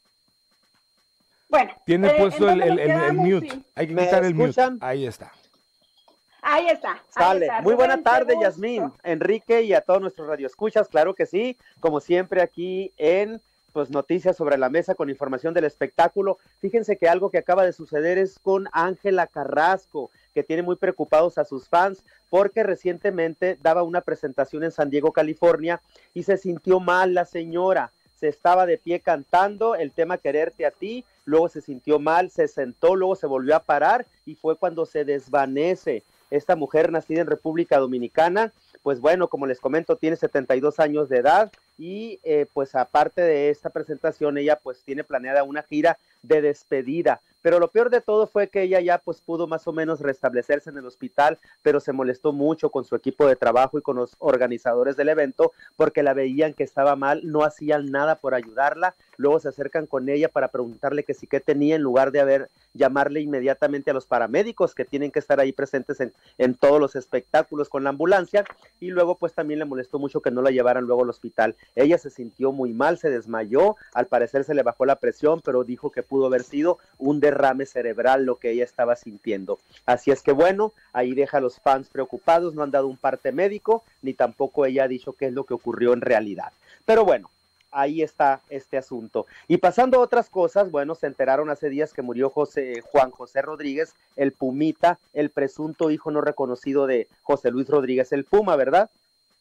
Bueno. Tiene puesto el mute, sí. Hay que quitar el mute. Ahí está. Ahí está. Sale. Muy buena tarde, gusto. Yasmín, Enrique y a todos nuestros radioescuchas, claro que sí, como siempre aquí en pues noticias sobre la mesa con información del espectáculo. Fíjense que algo que acaba de suceder es con Ángela Carrasco, que tiene muy preocupados a sus fans porque recientemente daba una presentación en San Diego, California, y se sintió mal la señora. Se estaba de pie cantando el tema Quererte a ti, luego se sintió mal, se sentó, luego se volvió a parar y fue cuando se desvanece. Esta mujer nacida en República Dominicana, pues bueno, como les comento, tiene 72 años de edad y pues aparte de esta presentación, ella pues tiene planeada una gira de despedida. Pero lo peor de todo fue que ella ya pues pudo más o menos restablecerse en el hospital, pero se molestó mucho con su equipo de trabajo y con los organizadores del evento porque la veían que estaba mal, no hacían nada por ayudarla. Luego se acercan con ella para preguntarle que sí qué tenía, en lugar de llamarle inmediatamente a los paramédicos que tienen que estar ahí presentes en todos los espectáculos con la ambulancia, y luego pues también le molestó mucho que no la llevaran luego al hospital. Ella se sintió muy mal, se desmayó, al parecer se le bajó la presión, pero dijo que pudo haber sido un derrame cerebral lo que ella estaba sintiendo. Así es que bueno, ahí deja a los fans preocupados, no han dado un parte médico, ni tampoco ella ha dicho qué es lo que ocurrió en realidad. Pero bueno, ahí está este asunto. Y pasando a otras cosas, bueno, se enteraron hace días que murió Juan José Rodríguez, el Pumita, el presunto hijo no reconocido de José Luis Rodríguez, el Puma, ¿verdad?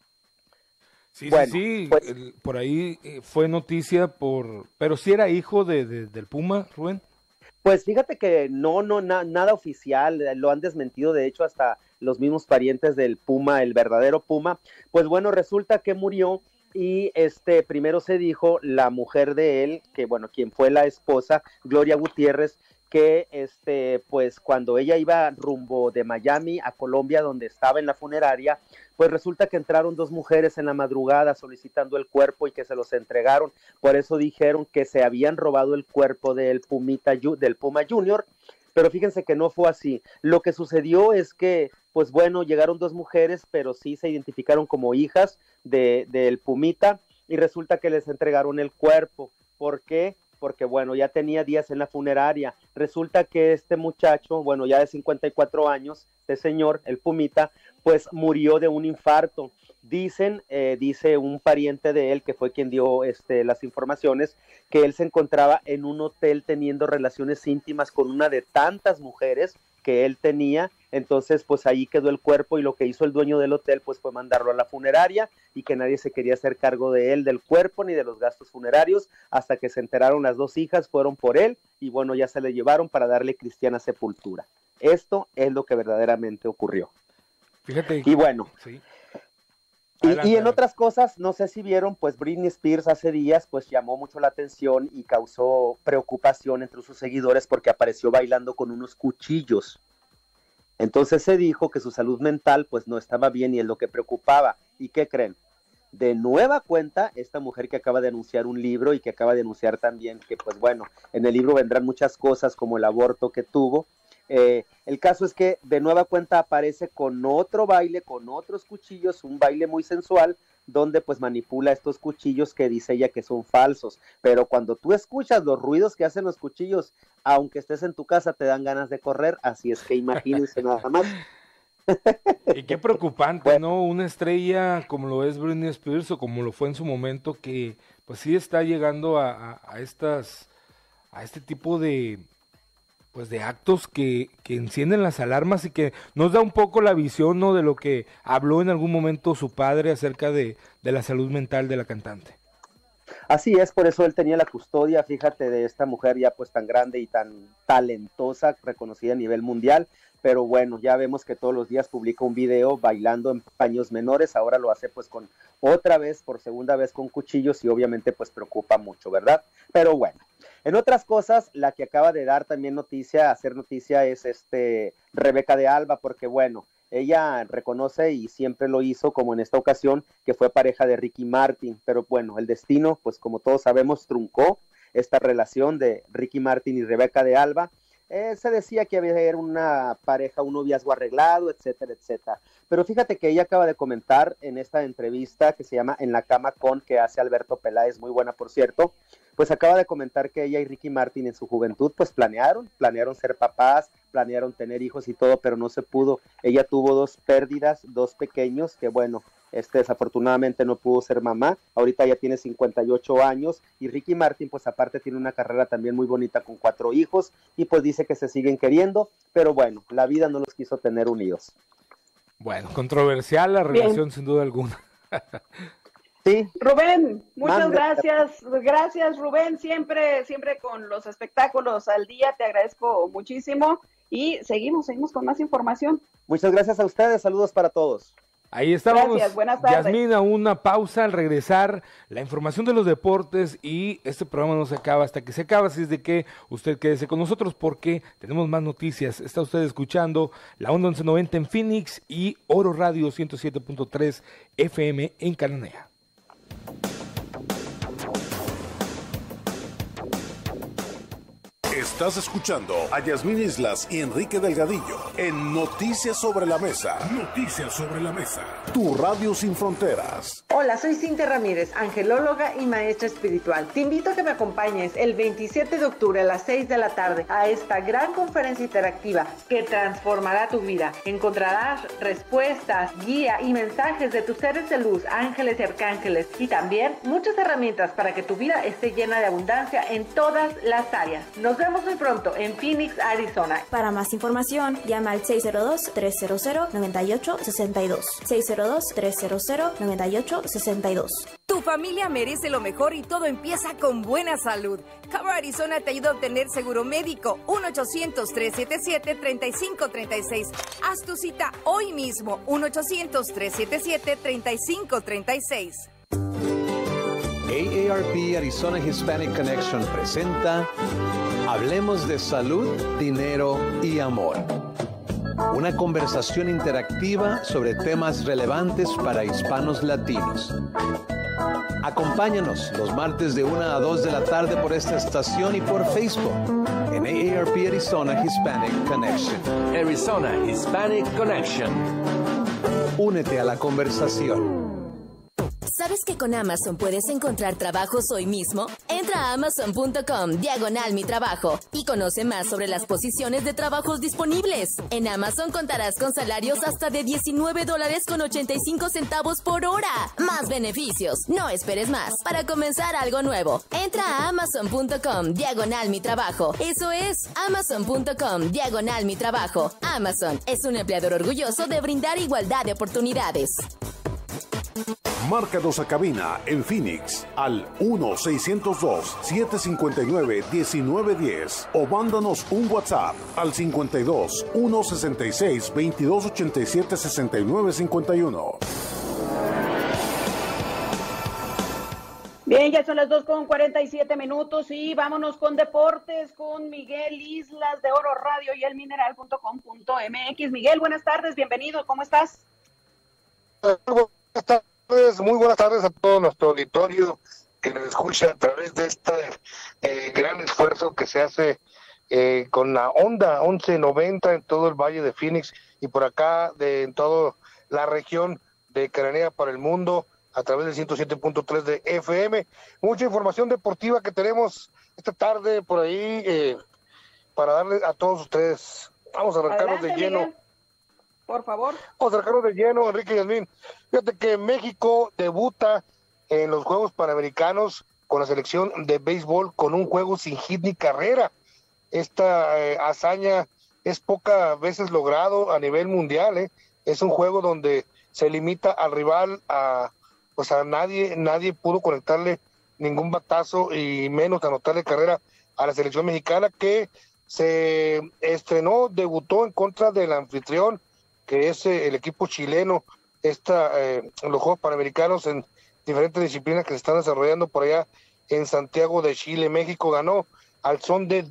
Sí, bueno, sí, pues, por ahí fue noticia pero sí era hijo del Puma, Rubén. Pues fíjate que nada oficial, lo han desmentido, de hecho hasta los mismos parientes del Puma, el verdadero Puma. Pues bueno, resulta que murió y primero se dijo la mujer de él, que bueno, quien fue la esposa, Gloria Gutiérrez, que pues cuando ella iba rumbo de Miami a Colombia, donde estaba en la funeraria, pues resulta que entraron 2 mujeres en la madrugada solicitando el cuerpo y que se los entregaron. Por eso dijeron que se habían robado el cuerpo del Puma Junior, pero fíjense que no fue así. Lo que sucedió es que, pues bueno, llegaron 2 mujeres, pero sí se identificaron como hijas del Pumita, y resulta que les entregaron el cuerpo. ¿Por qué? Porque bueno, ya tenía días en la funeraria. Resulta que este muchacho, bueno, ya de 54 años, este señor, el Pumita, pues murió de un infarto. Dice un pariente de él, que fue quien dio las informaciones, que él se encontraba en un hotel teniendo relaciones íntimas con una de tantas mujeres que él tenía. Entonces pues ahí quedó el cuerpo, y lo que hizo el dueño del hotel pues fue mandarlo a la funeraria, y que nadie se quería hacer cargo de él, del cuerpo, ni de los gastos funerarios, hasta que se enteraron las 2 hijas, fueron por él, y bueno, ya se le llevaron para darle cristiana sepultura. Esto es lo que verdaderamente ocurrió. Fíjate. Y bueno, sí. Y en otras cosas, no sé si vieron, pues Britney Spears hace días pues llamó mucho la atención y causó preocupación entre sus seguidores porque apareció bailando con unos cuchillos. Entonces se dijo que su salud mental pues no estaba bien, y es lo que preocupaba. ¿Y qué creen? De nueva cuenta, esta mujer que acaba de anunciar un libro, y que acaba de anunciar también que pues bueno, en el libro vendrán muchas cosas como el aborto que tuvo. El caso es que de nueva cuenta aparece con otro baile, con otros cuchillos, un baile muy sensual, donde pues manipula estos cuchillos que dice ella que son falsos. Pero cuando tú escuchas los ruidos que hacen los cuchillos, aunque estés en tu casa, te dan ganas de correr. Así es que imagínense nada más. Y qué preocupante, bueno, ¿no? Una estrella como lo es Britney Spears, o como lo fue en su momento, que pues sí está llegando a este tipo de pues de actos que encienden las alarmas, y que nos da un poco la visión, ¿no?, de lo que habló en algún momento su padre acerca de la salud mental de la cantante. Así es, por eso él tenía la custodia, fíjate, de esta mujer ya pues tan grande y tan talentosa, reconocida a nivel mundial. Pero bueno, ya vemos que todos los días publica un video bailando en paños menores. Ahora lo hace pues con otra vez, por segunda vez, con cuchillos, y obviamente pues preocupa mucho, ¿verdad? Pero bueno, en otras cosas, la que acaba de dar también noticia, hacer noticia, es Rebeca de Alba, porque bueno, ella reconoce, y siempre lo hizo, como en esta ocasión, que fue pareja de Ricky Martin. Pero bueno, el destino, pues como todos sabemos, truncó esta relación de Ricky Martin y Rebeca de Alba. Se decía que había una pareja, un noviazgo arreglado, etcétera, etcétera. Pero fíjate que ella acaba de comentar en esta entrevista que se llama En la cama con, que hace Alberto Peláez, muy buena por cierto, pues acaba de comentar que ella y Ricky Martin en su juventud pues planearon ser papás, planearon tener hijos y todo, pero no se pudo. Ella tuvo 2 pérdidas, 2 pequeños, que bueno, desafortunadamente no pudo ser mamá. Ahorita ya tiene 58 años, y Ricky Martin pues aparte tiene una carrera también muy bonita con 4 hijos, y pues dice que se siguen queriendo, pero bueno, la vida no los quiso tener unidos. Bueno, controversial la relación, sin duda alguna. Sí. Rubén, muchas gracias. Gracias, Rubén, siempre con los espectáculos al día, te agradezco muchísimo, y seguimos con más información. Muchas gracias a ustedes, saludos para todos. Ahí estamos. Gracias, buenas tardes. Yasmín, a una pausa. Al regresar, la información de los deportes, y este programa no se acaba hasta que se acaba, así es de que usted quédese con nosotros porque tenemos más noticias. Está usted escuchando la Onda 1190 en Phoenix y Oro Radio 107.3 FM en Cananea. Estás escuchando a Yasmín Islas y Enrique Delgadillo en Noticias sobre la Mesa. Noticias sobre la Mesa. Tu radio sin fronteras. Hola, soy Cintia Ramírez, angelóloga y maestra espiritual. Te invito a que me acompañes el 27 de octubre a las 6 de la tarde a esta gran conferencia interactiva que transformará tu vida. Encontrarás respuestas, guía y mensajes de tus seres de luz, ángeles y arcángeles, y también muchas herramientas para que tu vida esté llena de abundancia en todas las áreas. Nos vemos muy pronto en Phoenix, Arizona. Para más información, llama al 602-300-9862. 602-300-9862. Tu familia merece lo mejor, y todo empieza con buena salud. Cover Arizona te ayuda a obtener seguro médico. 1-800-377-3536. Haz tu cita hoy mismo. 1-800-377-3536. AARP Arizona Hispanic Connection presenta Hablemos de salud, dinero y amor. Una conversación interactiva sobre temas relevantes para hispanos latinos. Acompáñanos los martes de 1 a 2 de la tarde por esta estación y por Facebook en AARP Arizona Hispanic Connection. Arizona Hispanic Connection. Únete a la conversación. ¿Sabes que con Amazon puedes encontrar trabajos hoy mismo? Entra a amazon.com/mi trabajo y conoce más sobre las posiciones de trabajos disponibles. En Amazon contarás con salarios hasta de $19.85 por hora. Más beneficios. No esperes más para comenzar algo nuevo. Entra a amazon.com/mi trabajo. Eso es amazon.com/mi trabajo. Amazon es un empleador orgulloso de brindar igualdad de oportunidades. Márcanos a cabina en Phoenix al 1-602-759-1910 o mándanos un WhatsApp al 52-166-2287-6951. Bien, ya son las 2:47 y vámonos con deportes con Miguel Islas de Oro Radio y elmineral.com.mx. Miguel, buenas tardes, bienvenido, ¿cómo estás? Muy buenas tardes a todo nuestro auditorio que nos escucha a través de este gran esfuerzo que se hace con la onda 1190 en todo el Valle de Phoenix y por acá en toda la región de Cananea para el mundo a través del 107.3 de FM. Mucha información deportiva que tenemos esta tarde por ahí para darle a todos ustedes. Vamos a arrancarnos de lleno. Miguel, por favor. Vamos a arrancarnos de lleno, Enrique y Yasmín. Fíjate que México debuta en los Juegos Panamericanos con la selección de béisbol con un juego sin hit ni carrera. Esta hazaña es pocas veces logrado a nivel mundial. Es un juego donde se limita al rival nadie pudo conectarle ningún batazo y menos anotarle carrera a la selección mexicana que se debutó en contra del anfitrión, que es el equipo chileno. Los Juegos Panamericanos en diferentes disciplinas que se están desarrollando por allá en Santiago de Chile. México ganó al son de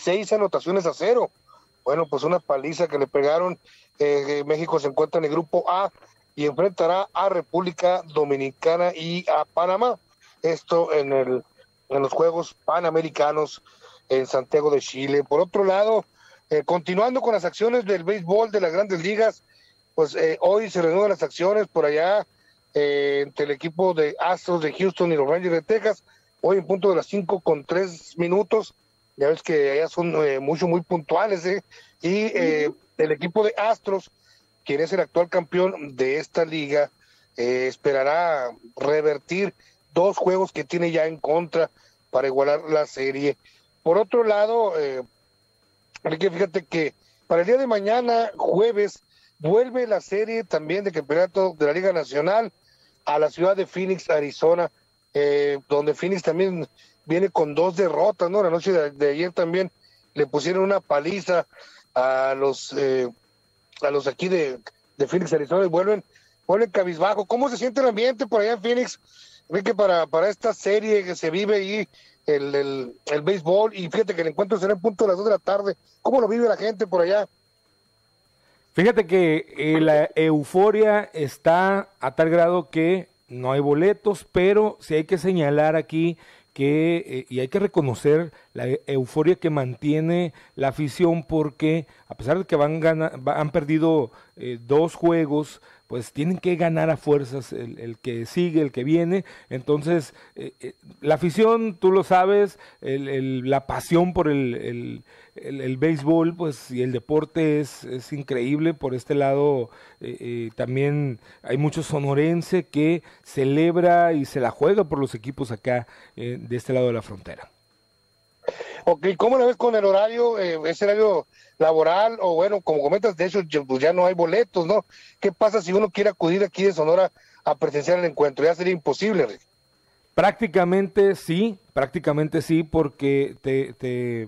16-0. Bueno, pues una paliza que le pegaron. México se encuentra en el grupo A y enfrentará a República Dominicana y a Panamá. Esto en los Juegos Panamericanos en Santiago de Chile. Por otro lado, continuando con las acciones del béisbol de las Grandes Ligas, pues hoy se reanudan las acciones por allá entre el equipo de Astros de Houston y los Rangers de Texas. Hoy en punto de las 5:03. Ya ves que allá son muy puntuales, y el equipo de Astros, quien es el actual campeón de esta liga, esperará revertir 2 juegos que tiene ya en contra para igualar la serie. Por otro lado, fíjate que para el día de mañana, jueves, vuelve la serie también de campeonato de la Liga Nacional a la ciudad de Phoenix, Arizona, donde Phoenix también viene con 2 derrotas, ¿no? La noche de ayer también le pusieron una paliza a los aquí de Phoenix, Arizona, y vuelven cabizbajo. ¿Cómo se siente el ambiente por allá en Phoenix, Enrique, para esta serie que se vive ahí, el béisbol? Y fíjate que el encuentro será en punto de las 2 de la tarde. ¿Cómo lo vive la gente por allá? Fíjate que la euforia está a tal grado que no hay boletos, pero sí hay que señalar aquí que, y hay que reconocer la euforia que mantiene la afición, porque a pesar de que han perdido 2 juegos, pues tienen que ganar a fuerzas el que sigue, el que viene. Entonces, la afición, tú lo sabes, la pasión por el béisbol, pues, y el deporte es increíble. Por este lado, también hay mucho sonorense que celebra y se la juega por los equipos acá, de este lado de la frontera. Ok, ¿cómo la ves con el horario? ¿Es horario laboral? O bueno, como comentas, de hecho, pues ya no hay boletos, ¿no? ¿Qué pasa si uno quiere acudir aquí de Sonora a presenciar el encuentro? Ya sería imposible, Rick. Prácticamente sí, porque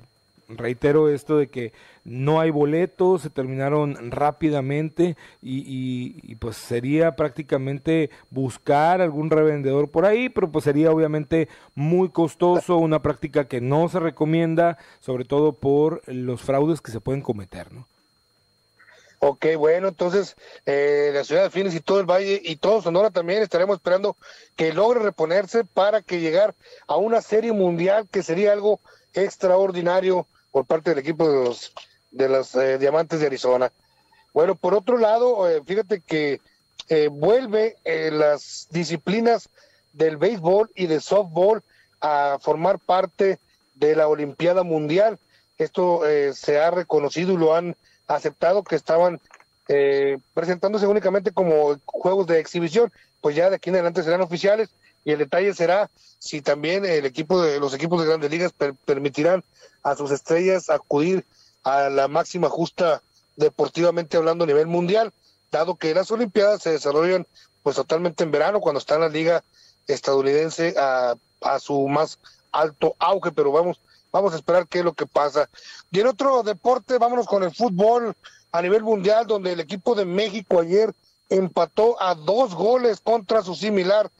reitero esto de que no hay boletos, se terminaron rápidamente y pues sería prácticamente buscar algún revendedor por ahí, pero pues sería obviamente muy costoso, una práctica que no se recomienda, sobre todo por los fraudes que se pueden cometer, ¿no? Ok, bueno, entonces la ciudad de Phoenix y todo el Valle y todo Sonora también estaremos esperando que logre reponerse para que llegar a una serie mundial que sería algo extraordinario por parte del equipo de los Diamantes de Arizona. Bueno, por otro lado, fíjate que vuelve las disciplinas del béisbol y del softball a formar parte de la Olimpiada Mundial. Esto se ha reconocido y lo han aceptado, que estaban presentándose únicamente como juegos de exhibición, pues ya de aquí en adelante serán oficiales, y el detalle será si también los equipos de Grandes Ligas permitirán a sus estrellas acudir a la máxima justa deportivamente hablando a nivel mundial, dado que las Olimpiadas se desarrollan pues totalmente en verano, cuando está en la liga estadounidense a su más alto auge, pero vamos a esperar qué es lo que pasa. Y en otro deporte, vámonos con el fútbol a nivel mundial, donde el equipo de México ayer empató a 2 goles contra su similar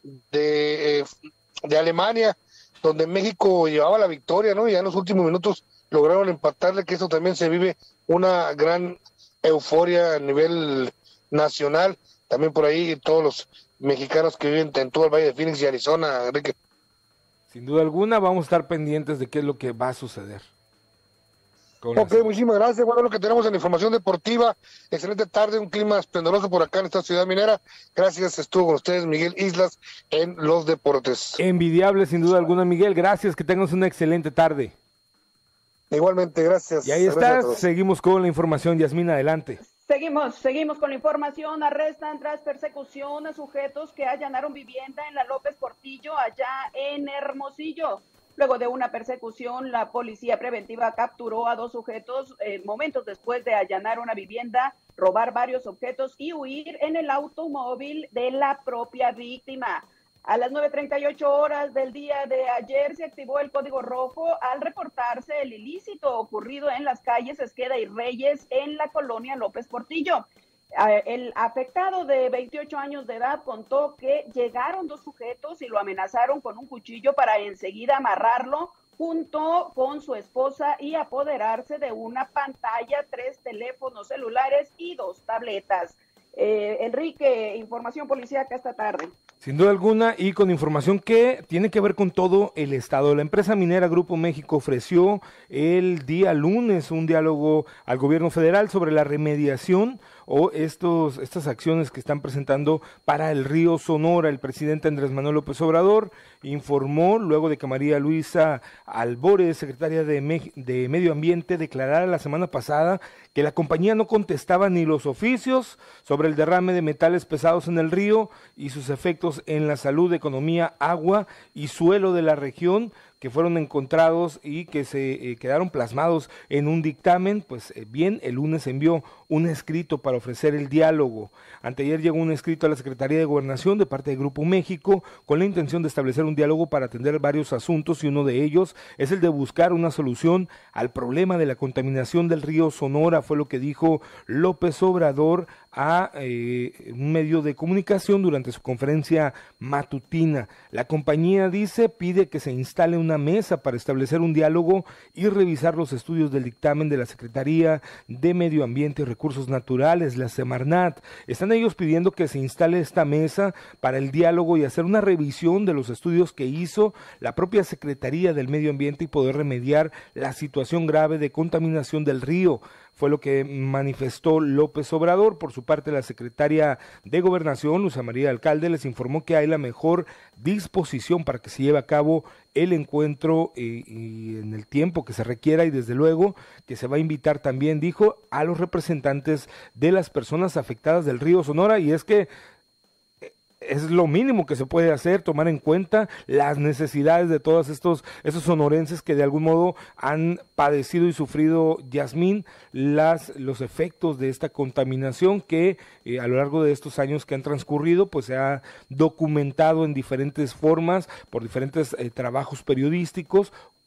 de Alemania, donde México llevaba la victoria, ¿no? Y ya en los últimos minutos lograron empatarle, que eso también se vive una gran euforia a nivel nacional. También por ahí todos los mexicanos que viven en todo el Valle de Phoenix y Arizona, Enrique. Sin duda alguna vamos a estar pendientes de qué es lo que va a suceder. Ok, muchísimas gracias. Bueno, lo que tenemos en la información deportiva. Excelente tarde, un clima esplendoroso por acá en esta ciudad minera. Gracias, estuvo con ustedes Miguel Islas en los deportes. Envidiable, sin duda alguna, Miguel. Gracias, que tengas una excelente tarde. Igualmente, gracias. Y ahí está, seguimos con la información. Yasmín, adelante. Seguimos con la información. Arrestan tras persecución a sujetos que allanaron vivienda en la López Portillo, allá en Hermosillo. Luego de una persecución, la policía preventiva capturó a 2 sujetos momentos después de allanar una vivienda, robar varios objetos y huir en el automóvil de la propia víctima. A las 9:38 horas del día de ayer se activó el código rojo al reportarse el ilícito ocurrido en las calles Esqueda y Reyes en la colonia López Portillo. El afectado de 28 años de edad contó que llegaron 2 sujetos y lo amenazaron con un cuchillo para enseguida amarrarlo junto con su esposa y apoderarse de una pantalla, 3 teléfonos celulares y 2 tabletas. Enrique, información policíaca esta tarde. Sin duda alguna, y con información que tiene que ver con todo el estado. La empresa minera Grupo México ofreció el día lunes un diálogo al gobierno federal sobre la remediación o estas acciones que están presentando para el río Sonora. El presidente Andrés Manuel López Obrador informó, luego de que María Luisa Albores, secretaria de Medio Ambiente, declarara la semana pasada que la compañía no contestaba ni los oficios sobre el derrame de metales pesados en el río y sus efectos en la salud, economía, agua y suelo de la región, que fueron encontrados y que se quedaron plasmados en un dictamen. Pues bien, el lunes envió un escrito para ofrecer el diálogo. Anteayer llegó un escrito a la Secretaría de Gobernación de parte de Grupo México con la intención de establecer un diálogo para atender varios asuntos, y uno de ellos es el de buscar una solución al problema de la contaminación del río Sonora, fue lo que dijo López Obrador a un medio de comunicación durante su conferencia matutina. La compañía pide que se instale una mesa para establecer un diálogo y revisar los estudios del dictamen de la Secretaría de Medio Ambiente y Recursos Naturales, la Semarnat. Están ellos pidiendo que se instale esta mesa para el diálogo y hacer una revisión de los estudios que hizo la propia Secretaría del Medio Ambiente y poder remediar la situación grave de contaminación del río. Fue lo que manifestó López Obrador. Por su parte, la secretaria de Gobernación, Luisa María Alcalde, les informó que hay la mejor disposición para que se lleve a cabo el encuentro y en el tiempo que se requiera, y desde luego que se va a invitar también, dijo, a los representantes de las personas afectadas del río Sonora, y es que es lo mínimo que se puede hacer, tomar en cuenta las necesidades de todos esos sonorenses que de algún modo han padecido y sufrido, Yasmín, los efectos de esta contaminación que a lo largo de estos años que han transcurrido, pues se ha documentado en diferentes formas, por diferentes trabajos periodísticos,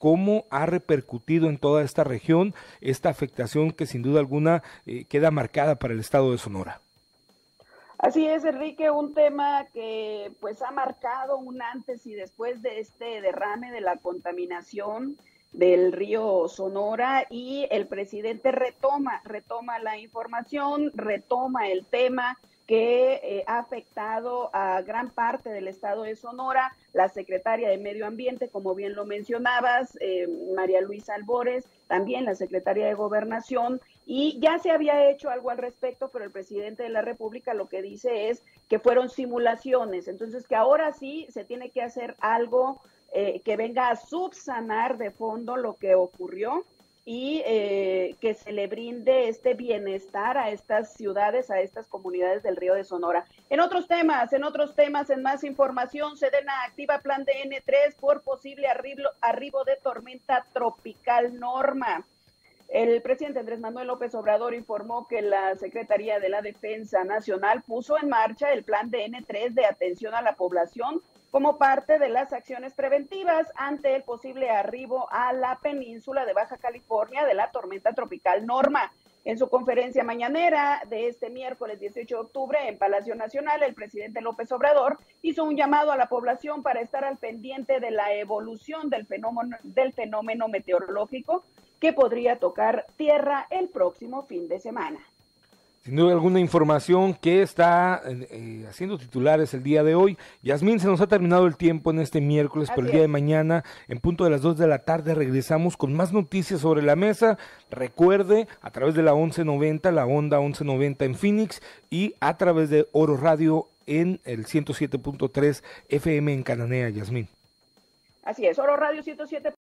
cómo ha repercutido en toda esta región esta afectación que sin duda alguna queda marcada para el estado de Sonora. Así es, Enrique, un tema que pues ha marcado un antes y después de este derrame de la contaminación del río Sonora, y el presidente retoma la información, retoma el tema que ha afectado a gran parte del estado de Sonora. La secretaria de Medio Ambiente, como bien lo mencionabas, María Luisa Albores, también la secretaria de Gobernación, y ya se había hecho algo al respecto, pero el presidente de la República lo que dice es que fueron simulaciones, entonces que ahora sí se tiene que hacer algo que venga a subsanar de fondo lo que ocurrió, y que se le brinde este bienestar a estas ciudades, a estas comunidades del río de Sonora. En otros temas, en más información, Sedena activa plan de N3 por posible arribo de tormenta tropical Norma. El presidente Andrés Manuel López Obrador informó que la Secretaría de la Defensa Nacional puso en marcha el plan de N3 de atención a la población como parte de las acciones preventivas ante el posible arribo a la península de Baja California de la tormenta tropical Norma. En su conferencia mañanera de este miércoles 18 de octubre en Palacio Nacional, el presidente López Obrador hizo un llamado a la población para estar al pendiente de la evolución del fenómeno meteorológico que podría tocar tierra el próximo fin de semana. Sin duda alguna información que está haciendo titulares el día de hoy. Yasmín, se nos ha terminado el tiempo en este miércoles, pero el día de mañana, en punto de las 2 de la tarde, regresamos con más noticias sobre la mesa. Recuerde, a través de la 1190, la onda 1190 en Phoenix, y a través de Oro Radio en el 107.3 FM en Cananea, Yasmín. Así es, Oro Radio 107.